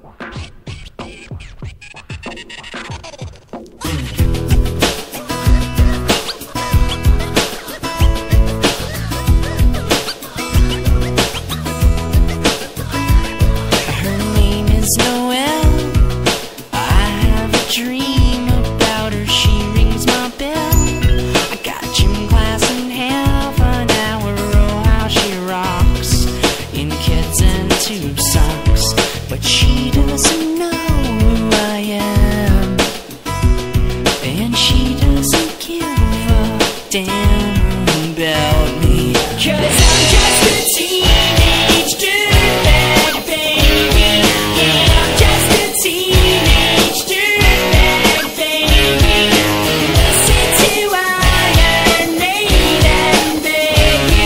But she doesn't know who I am, and she doesn't give a damn about me. 'Cause I'm just a teenage dirtbag baby. Yeah, I'm just a teenage dirtbag baby. Listen to Iron Maiden, baby.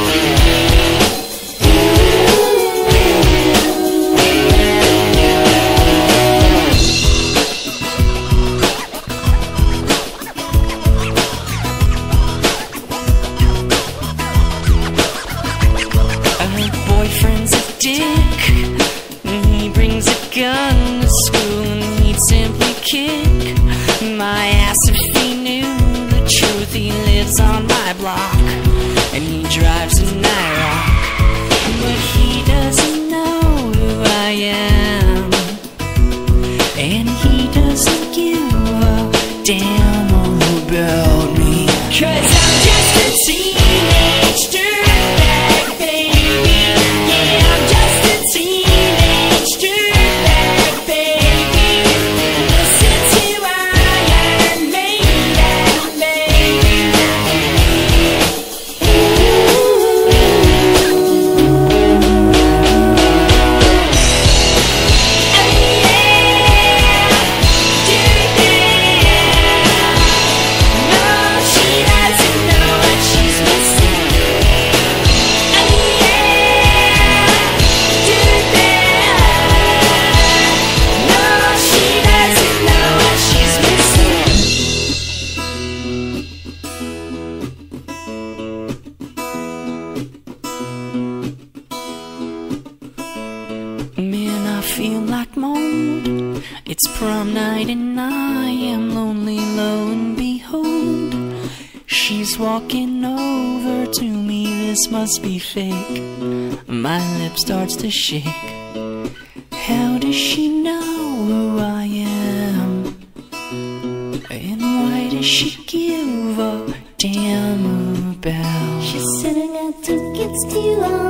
Boyfriend's a dick, he brings a gun to school and he'd simply kick my ass if he knew the truth. He lives on my block and he drives an IROC, but he doesn't know who I am, and he doesn't give a damn about me. 'Cause I'm just a teenage dirtbag baby. Yeah, I'm just a teenage dirtbag baby. Listen to Iron Maiden, baby. Man, I feel like mold. It's prom night and I am lonely, lo and behold, she's walking over to me. This must be fake. My lip starts to shake. How does she know who I am? And why does she give a damn about? She's sending out tickets to